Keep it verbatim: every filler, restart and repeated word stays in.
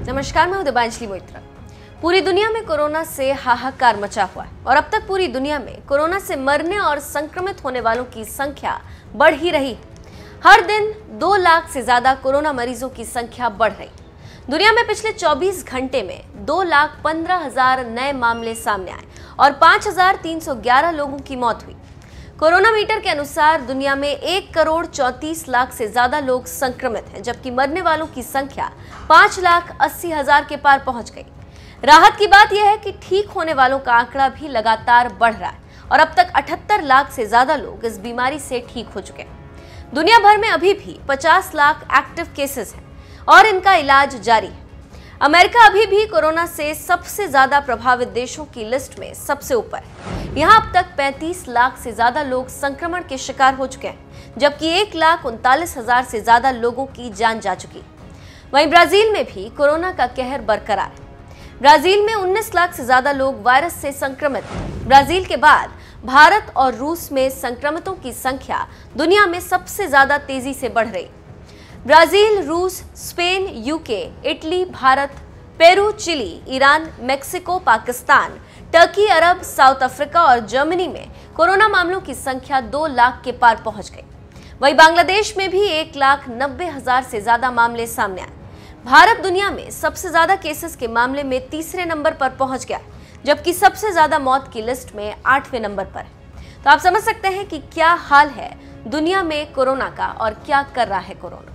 नमस्कार, मैं हूं दिबांजलि मोइत्रा। पूरी दुनिया में कोरोना से हाहाकार मचा हुआ है और अब तक पूरी दुनिया में कोरोना से मरने और संक्रमित होने वालों की संख्या बढ़ ही रही। हर दिन दो लाख से ज्यादा कोरोना मरीजों की संख्या बढ़ रही। दुनिया में पिछले चौबीस घंटे में दो लाख पंद्रह हजार नए मामले सामने आए और पांच हजार तीन सौ ग्यारह लोगों की मौत हुई। कोरोना मीटर के अनुसार दुनिया में एक करोड़ चौंतीस लाख से ज्यादा लोग संक्रमित हैं, जबकि मरने वालों की संख्या पांच लाख अस्सी हजार के पार पहुंच गई। राहत की बात यह है कि ठीक होने वालों का आंकड़ा भी लगातार बढ़ रहा है और अब तक अठहत्तर लाख से ज्यादा लोग इस बीमारी से ठीक हो चुके हैं। दुनिया भर में अभी भी पचास लाख एक्टिव केसेस हैं और इनका इलाज जारी है। अमेरिका अभी भी कोरोना से सबसे ज्यादा प्रभावित देशों की लिस्ट में सबसे ऊपर है। यहाँ अब तक पैंतीस लाख से ज्यादा लोग संक्रमण के शिकार हो चुके हैं, जबकि एक लाख उनतालीस हजार से ज्यादा लोगों की जान जा चुकी। वहीं ब्राजील में भी कोरोना का कहर बरकरार है। ब्राजील में उन्नीस लाख से ज्यादा लोग वायरस से संक्रमित हैं। ब्राजील के बाद भारत और रूस में संक्रमितों की संख्या दुनिया में सबसे ज्यादा तेजी से बढ़ रही। ब्राजील, रूस, Spain, UK, Italy, Bharat, Peru, Chile, Iran, Mexico, Pakistan, Turkey, अरब, साउथ अफ्रीका और जर्मनी में कोरोना मामलों की संख्या दो लाख के पार पहुंच गई। वहीं बांग्लादेश में भी एक लाख नब्बे हजार से ज्यादा मामले सामने आए। भारत दुनिया में सबसे ज्यादा केसेस के मामले में तीसरे नंबर पर पहुंच गया, जबकि सबसे ज्यादा मौत की लिस्ट में आठवें नंबर पर है। तो आप समझ सकते हैं कि क्या हाल है दुनिया में कोरोना का और क्या कर रहा है कोरोना।